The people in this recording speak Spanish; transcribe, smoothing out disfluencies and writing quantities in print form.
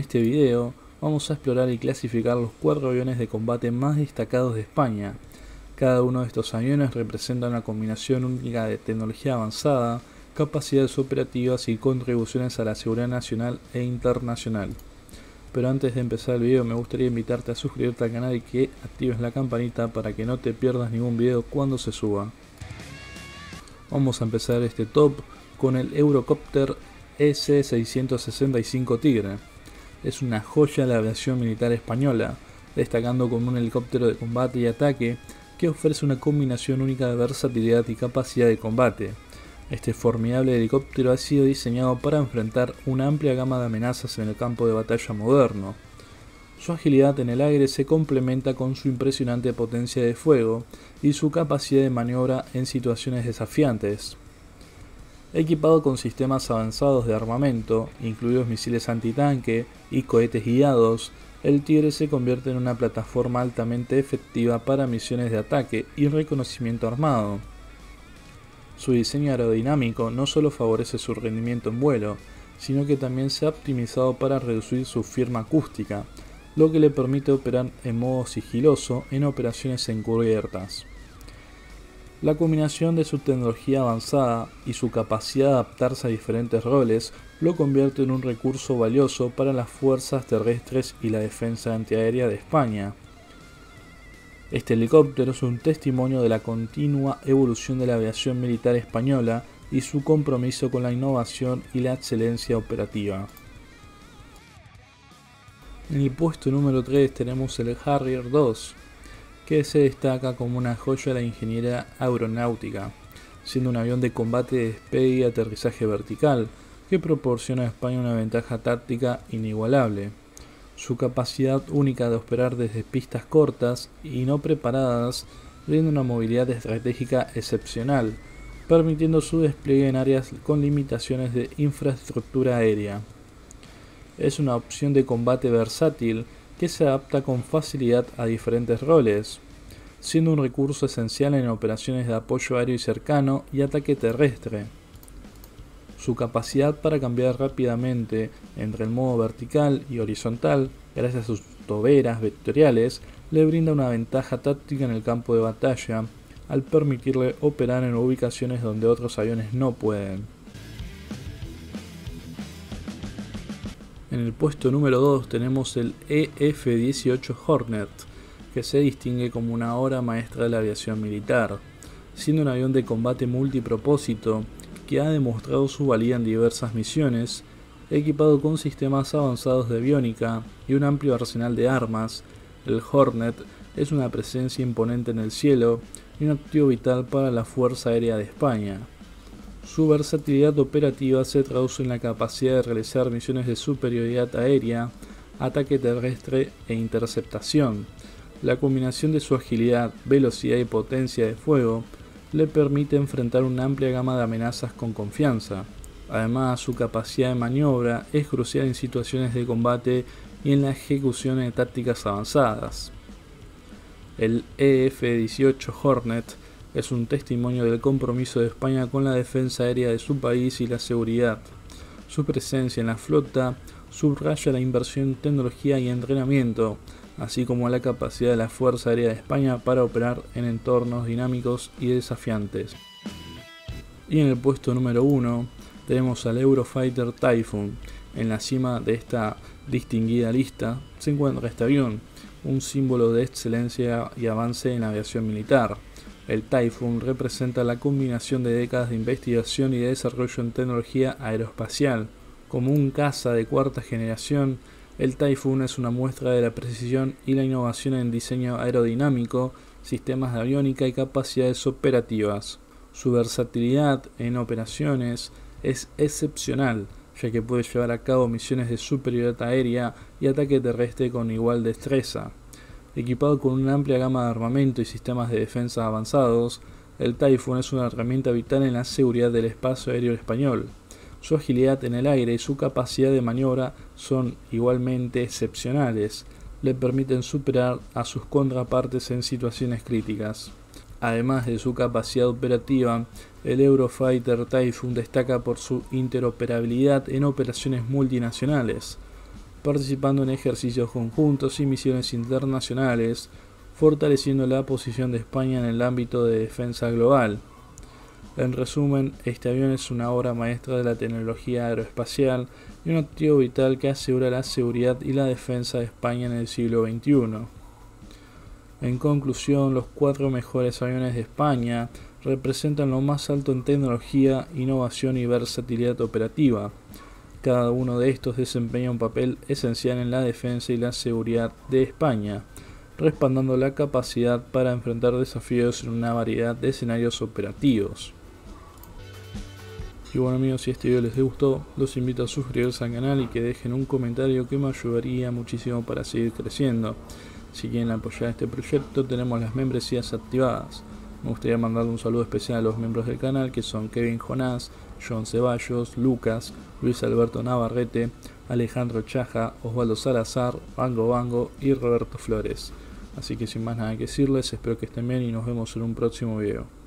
este video vamos a explorar y clasificar los 4 aviones de combate más destacados de España. Cada uno de estos aviones representa una combinación única de tecnología avanzada, capacidades operativas y contribuciones a la seguridad nacional e internacional. Pero antes de empezar el video me gustaría invitarte a suscribirte al canal y que actives la campanita para que no te pierdas ningún video cuando se suba. Vamos a empezar este top con el Eurocopter EC-665 Tigre. Es una joya de la aviación militar española, destacando como un helicóptero de combate y ataque que ofrece una combinación única de versatilidad y capacidad de combate. Este formidable helicóptero ha sido diseñado para enfrentar una amplia gama de amenazas en el campo de batalla moderno. Su agilidad en el aire se complementa con su impresionante potencia de fuego y su capacidad de maniobra en situaciones desafiantes. Equipado con sistemas avanzados de armamento, incluidos misiles antitanque y cohetes guiados, el Tigre se convierte en una plataforma altamente efectiva para misiones de ataque y reconocimiento armado. Su diseño aerodinámico no solo favorece su rendimiento en vuelo, sino que también se ha optimizado para reducir su firma acústica, lo que le permite operar en modo sigiloso en operaciones encubiertas. La combinación de su tecnología avanzada y su capacidad de adaptarse a diferentes roles lo convierte en un recurso valioso para las fuerzas terrestres y la defensa antiaérea de España. Este helicóptero es un testimonio de la continua evolución de la aviación militar española y su compromiso con la innovación y la excelencia operativa. En el puesto número 3 tenemos el Harrier II, que se destaca como una joya de la ingeniería aeronáutica, siendo un avión de combate de despegue y aterrizaje vertical, que proporciona a España una ventaja táctica inigualable. Su capacidad única de operar desde pistas cortas y no preparadas brinda una movilidad estratégica excepcional, permitiendo su despliegue en áreas con limitaciones de infraestructura aérea. Es una opción de combate versátil que se adapta con facilidad a diferentes roles, siendo un recurso esencial en operaciones de apoyo aéreo y cercano y ataque terrestre. Su capacidad para cambiar rápidamente entre el modo vertical y horizontal, gracias a sus toberas vectoriales, le brinda una ventaja táctica en el campo de batalla, al permitirle operar en ubicaciones donde otros aviones no pueden. En el puesto número 2 tenemos el EF-18 Hornet, que se distingue como una obra maestra de la aviación militar, siendo un avión de combate multipropósito que ha demostrado su valía en diversas misiones. Equipado con sistemas avanzados de aviónica y un amplio arsenal de armas, el Hornet es una presencia imponente en el cielo y un activo vital para la Fuerza Aérea de España. Su versatilidad operativa se traduce en la capacidad de realizar misiones de superioridad aérea, ataque terrestre e interceptación. La combinación de su agilidad, velocidad y potencia de fuego le permite enfrentar una amplia gama de amenazas con confianza. Además, su capacidad de maniobra es crucial en situaciones de combate y en la ejecución de tácticas avanzadas. El EF-18 Hornet es un testimonio del compromiso de España con la defensa aérea de su país y la seguridad. Su presencia en la flota subraya la inversión en tecnología y entrenamiento, así como la capacidad de la Fuerza Aérea de España para operar en entornos dinámicos y desafiantes. Y en el puesto número 1 tenemos al Eurofighter Typhoon. En la cima de esta distinguida lista se encuentra este avión, un símbolo de excelencia y avance en la aviación militar. El Typhoon representa la combinación de décadas de investigación y de desarrollo en tecnología aeroespacial. Como un caza de cuarta generación, el Typhoon es una muestra de la precisión y la innovación en diseño aerodinámico, sistemas de aviónica y capacidades operativas. Su versatilidad en operaciones es excepcional, ya que puede llevar a cabo misiones de superioridad aérea y ataque terrestre con igual destreza. Equipado con una amplia gama de armamento y sistemas de defensa avanzados, el Typhoon es una herramienta vital en la seguridad del espacio aéreo español. Su agilidad en el aire y su capacidad de maniobra son igualmente excepcionales, le permiten superar a sus contrapartes en situaciones críticas. Además de su capacidad operativa, el Eurofighter Typhoon destaca por su interoperabilidad en operaciones multinacionales. participando en ejercicios conjuntos y misiones internacionales, fortaleciendo la posición de España en el ámbito de defensa global. En resumen, este avión es una obra maestra de la tecnología aeroespacial y un activo vital que asegura la seguridad y la defensa de España en el siglo XXI. En conclusión, los 4 mejores aviones de España representan lo más alto en tecnología, innovación y versatilidad operativa. Cada uno de estos desempeña un papel esencial en la defensa y la seguridad de España, respaldando la capacidad para enfrentar desafíos en una variedad de escenarios operativos. Y bueno amigos, si este video les gustó, los invito a suscribirse al canal y que dejen un comentario que me ayudaría muchísimo para seguir creciendo. Si quieren apoyar este proyecto, tenemos las membresías activadas. Me gustaría mandarle un saludo especial a los miembros del canal que son Kevin Jonás, John Ceballos, Lucas, Luis Alberto Navarrete, Alejandro Chaja, Osvaldo Salazar, Bango y Roberto Flores. Así que sin más nada que decirles, espero que estén bien y nos vemos en un próximo video.